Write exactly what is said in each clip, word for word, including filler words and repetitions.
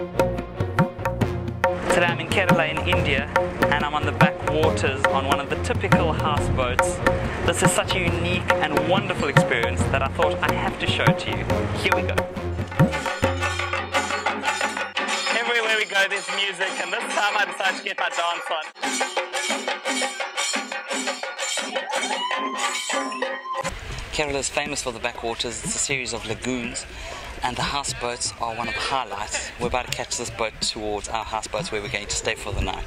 Today I'm in Kerala in India and I'm on the backwaters on one of the typical houseboats. This is such a unique and wonderful experience that I thought I have to show it to you. Here we go. Everywhere we go there's music, and this time I decided to get my dance on. Kerala is famous for the backwaters. It's a series of lagoons, and the houseboats are one of the highlights. We're about to catch this boat towards our houseboats where we're going to stay for the night.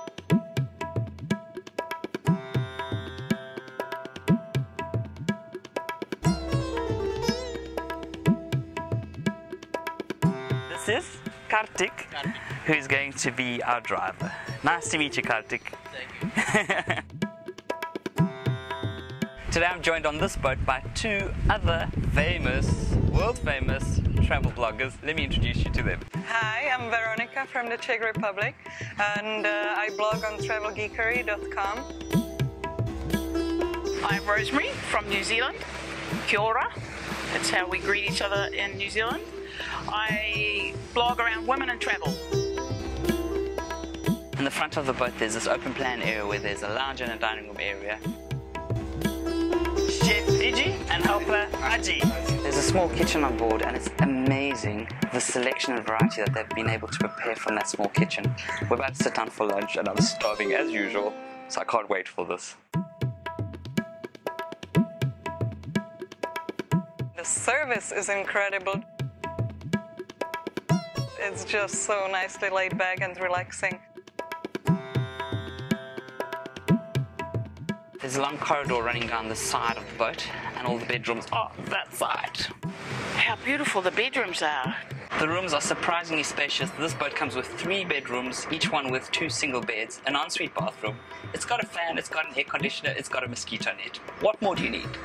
This is Kartik, Kartik, who's going to be our driver. Nice to meet you, Kartik. Thank you. Today I'm joined on this boat by two other famous, world famous travel bloggers. Let me introduce you to them. Hi, I'm Veronica from the Czech Republic, and uh, I blog on travel geekery dot com. I'm Rosemary from New Zealand. Kia ora. That's how we greet each other in New Zealand. I blog around women and travel. In the front of the boat there's this open plan area where there's a lounge and a dining room area. Chef Iji and helper Aji. There's a small kitchen on board, and it's amazing the selection and variety that they've been able to prepare from that small kitchen. We're about to sit down for lunch and I'm starving as usual, so I can't wait for this. The service is incredible. It's just so nicely laid back and relaxing. There's a long corridor running down the side of the boat, and all the bedrooms are that side. How beautiful the bedrooms are. The rooms are surprisingly spacious. This boat comes with three bedrooms, each one with two single beds, an ensuite bathroom. It's got a fan, it's got an air conditioner, it's got a mosquito net. What more do you need?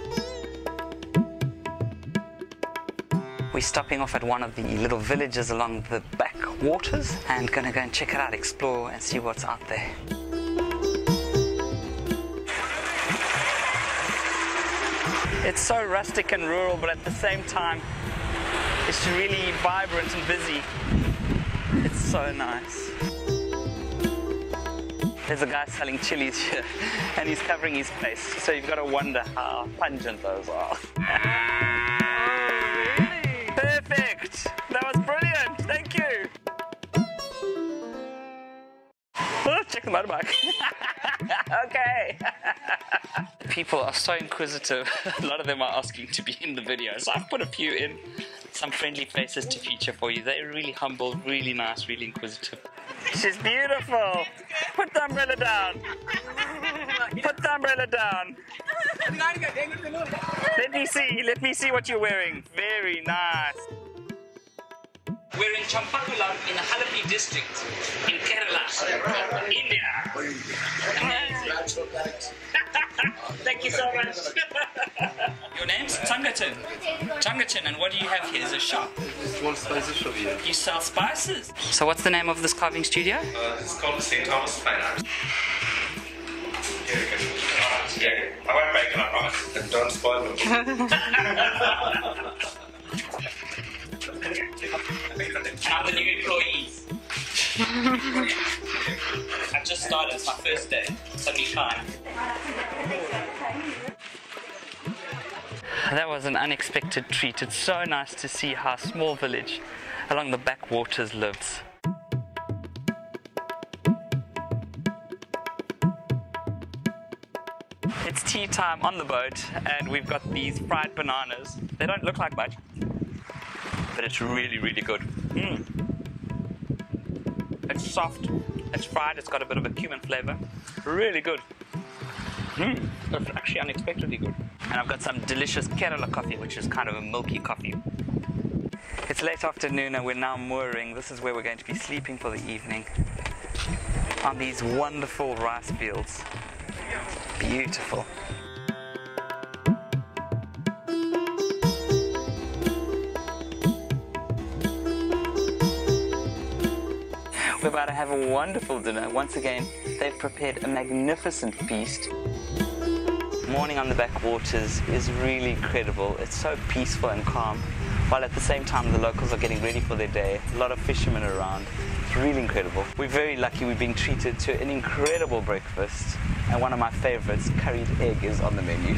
We're stopping off at one of the little villages along the backwaters and gonna go and check it out, explore and see what's out there. It's so rustic and rural, but at the same time, it's really vibrant and busy. It's so nice. There's a guy selling chilies here, and he's covering his face, so you've got to wonder how pungent those are. Oh, really? Perfect! That was brilliant! Thank you! Oh, check the motorbike. Okay. People are so inquisitive. A lot of them are asking to be in the video, so I've put a few in. Some friendly faces to feature for you. They're really humble, really nice, really inquisitive. She's beautiful. Put the umbrella down. Put the umbrella down. Let me see. Let me see what you're wearing. Very nice. We're in Champakulam in the Halapi district in Kerala, India. Amazing. Thank you so much. Your name's Tangachan. Tangachan, and what do you have here? There's a shop. Small spices shop here. You sell spices? So what's the name of this carving studio? Uh, it's called Saint Thomas Fine Arts. Here you go. Yeah, I won't make it, I promise. And don't spoil them. I'm the new employees. I've just started, it's my first day, so be kind. That was an unexpected treat. It's so nice to see how a small village along the backwaters lives. It's tea time on the boat, and we've got these fried bananas. They don't look like much, but it's really, really good. Mm. It's soft, it's fried, it's got a bit of a cumin flavor. Really good. Mm. It's actually unexpectedly good. And I've got some delicious Kerala coffee, which is kind of a milky coffee. It's late afternoon and we're now mooring. This is where we're going to be sleeping for the evening, on these wonderful rice fields. Beautiful. We're about to have a wonderful dinner. Once again, they've prepared a magnificent feast. Morning on the backwaters is really incredible. It's so peaceful and calm. while at the same time the locals are getting ready for their day. A lot of fishermen around. It's really incredible. We're very lucky. We've been treated to an incredible breakfast, and one of my favorites, curried egg, is on the menu.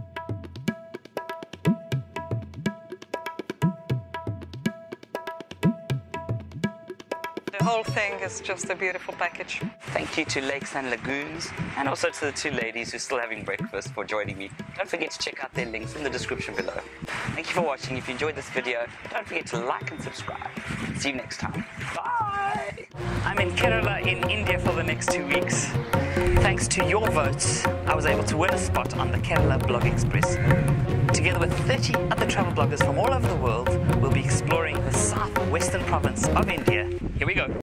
The whole thing is just a beautiful package. Thank you to Lakes and Lagoons, and also to the two ladies who are still having breakfast for joining me. Don't forget to check out their links in the description below. Thank you for watching. If you enjoyed this video, don't forget to like and subscribe. See you next time. Bye! I'm in Kerala in India for the next two weeks. Thanks to your votes, I was able to win a spot on the Kerala Blog Express. Together with thirty other travel bloggers from all over the world, we'll be exploring the southwestern province of India. Here we go.